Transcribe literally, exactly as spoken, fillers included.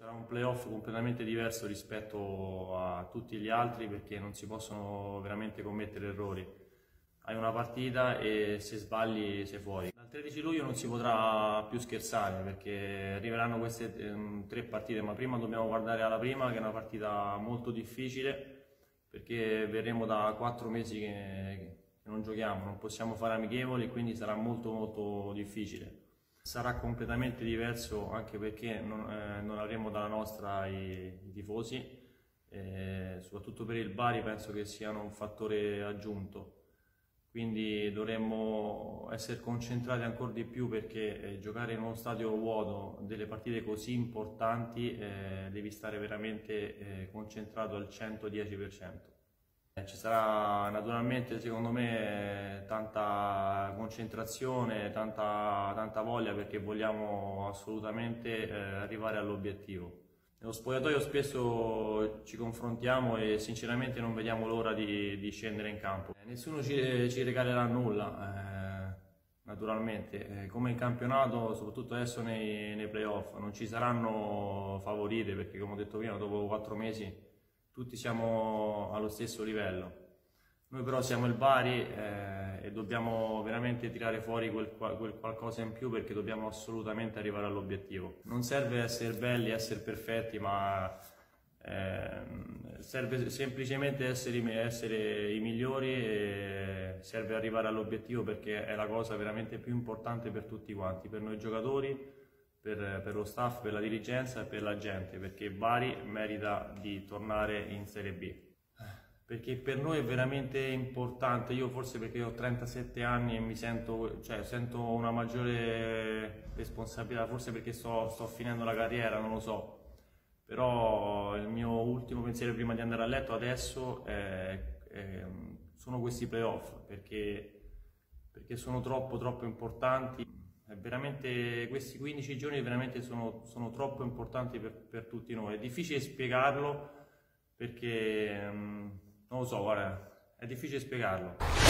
Sarà un playoff completamente diverso rispetto a tutti gli altri perché non si possono veramente commettere errori. Hai una partita e se sbagli sei fuori. Dal tredici luglio non si potrà più scherzare perché arriveranno queste ehm, tre partite, ma prima dobbiamo guardare alla prima, che è una partita molto difficile perché verremo da quattro mesi che, che non giochiamo, non possiamo fare amichevoli, quindi sarà molto molto difficile. Sarà completamente diverso anche perché non, eh, non avremo dalla nostra i, i tifosi, eh, soprattutto per il Bari penso che siano un fattore aggiunto. Quindi dovremmo essere concentrati ancora di più perché eh, giocare in uno stadio vuoto delle partite così importanti eh, devi stare veramente eh, concentrato al centodieci per cento. Eh, ci sarà naturalmente secondo me tanta concentrazione, tanta, tanta voglia perché vogliamo assolutamente eh, arrivare all'obiettivo. Nello spogliatoio spesso ci confrontiamo e sinceramente non vediamo l'ora di, di scendere in campo. Eh, nessuno ci, ci regalerà nulla, eh, naturalmente. Eh, come in campionato, soprattutto adesso nei, nei playoff, non ci saranno favorite perché come ho detto prima, dopo quattro mesi tutti siamo allo stesso livello. Noi però siamo il Bari eh, e dobbiamo veramente tirare fuori quel, quel qualcosa in più perché dobbiamo assolutamente arrivare all'obiettivo. Non serve essere belli, essere perfetti, ma eh, serve semplicemente essere, essere i migliori e serve arrivare all'obiettivo perché è la cosa veramente più importante per tutti quanti, per noi giocatori, per, per lo staff, per la dirigenza e per la gente, perché Bari merita di tornare in Serie B. Perché per noi è veramente importante, io forse perché ho trentasette anni e mi sento, cioè, sento una maggiore responsabilità, forse perché sto, sto finendo la carriera, non lo so, però il mio ultimo pensiero prima di andare a letto adesso è, è, sono questi playoff, perché, perché sono troppo troppo importanti, è veramente, questi quindici giorni veramente sono, sono troppo importanti per, per tutti noi, è difficile spiegarlo perché... non lo so, guarda, è difficile spiegarlo.